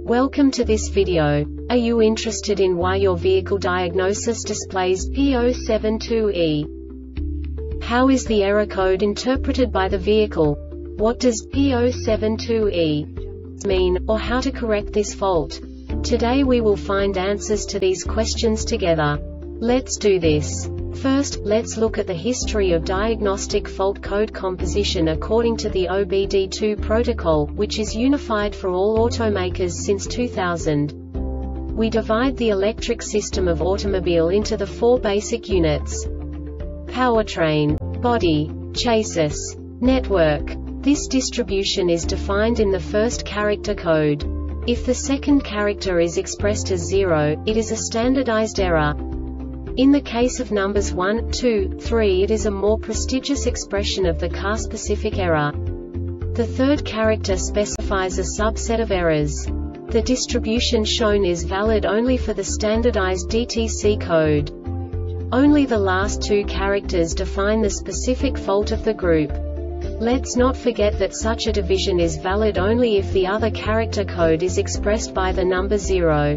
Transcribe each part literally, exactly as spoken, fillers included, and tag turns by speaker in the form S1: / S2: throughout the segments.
S1: Welcome to this video. Are you interested in why your vehicle diagnosis displays P zero seven two E? How is the error code interpreted by the vehicle? What does P zero seven two E mean, or how to correct this fault? Today we will find answers to these questions together. Let's do this. First, let's look at the history of diagnostic fault code composition according to the O B D two protocol, which is unified for all automakers since two thousand. We divide the electric system of automobile into the four basic units: powertrain, body, chassis, network. This distribution is defined in the first character code. If the second character is expressed as zero, it is a standardized error. In the case of numbers one, two, three, it is a more prestigious expression of the car-specific error. The third character specifies a subset of errors. The distribution shown is valid only for the standardized D T C code. Only the last two characters define the specific fault of the group. Let's not forget that such a division is valid only if the other character code is expressed by the number zero.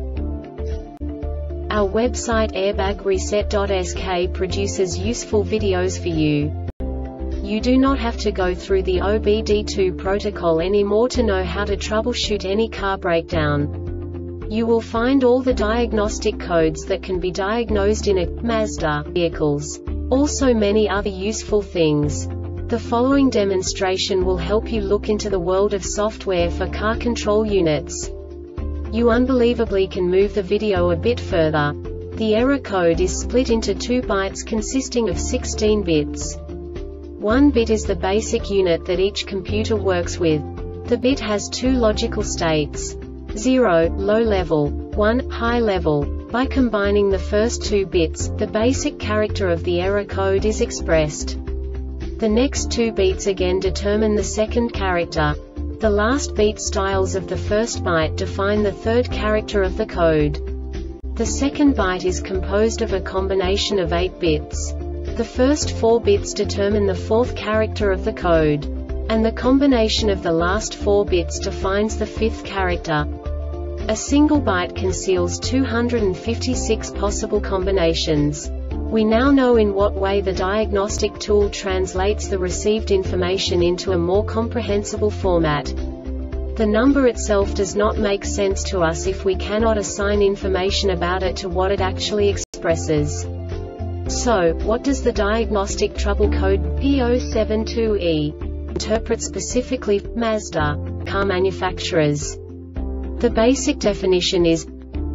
S1: Our website airbag reset dot S K produces useful videos for you. You do not have to go through the O B D two protocol anymore to know how to troubleshoot any car breakdown. You will find all the diagnostic codes that can be diagnosed in a Mazda vehicles. Also many other useful things. The following demonstration will help you look into the world of software for car control units. You unbelievably can move the video a bit further. The error code is split into two bytes consisting of sixteen bits. One bit is the basic unit that each computer works with. The bit has two logical states: zero, low level, one, high level. By combining the first two bits, the basic character of the error code is expressed. The next two bits again determine the second character. The last beat styles of the first byte define the third character of the code. The second byte is composed of a combination of eight bits. The first four bits determine the fourth character of the code. And the combination of the last four bits defines the fifth character. A single byte conceals two hundred fifty-six possible combinations. We now know in what way the diagnostic tool translates the received information into a more comprehensible format. The number itself does not make sense to us if we cannot assign information about it to what it actually expresses. So, what does the diagnostic trouble code P zero seven two E interpret specifically for Mazda car manufacturers? The basic definition is: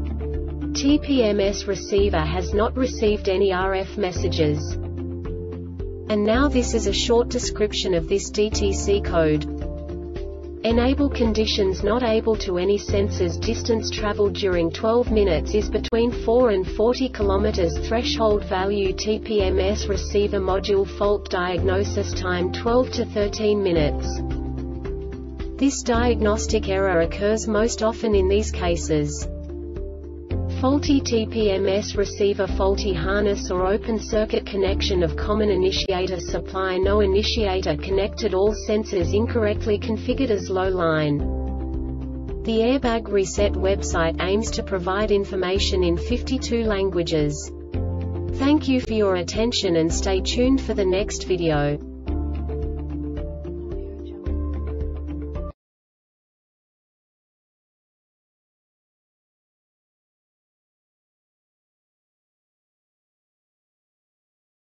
S1: T P M S receiver has not received any R F messages. And now this is a short description of this D T C code. Enable conditions not able to any sensors. Distance traveled during twelve minutes is between four and forty kilometers. Threshold value T P M S receiver module fault diagnosis time twelve to thirteen minutes. This diagnostic error occurs most often in these cases: faulty T P M S receiver, faulty harness or open circuit connection of common initiator supply, no initiator connected, all sensors incorrectly configured as low line. The Airbag Reset website aims to provide information in fifty-two languages. Thank you for your attention and stay tuned for the next video.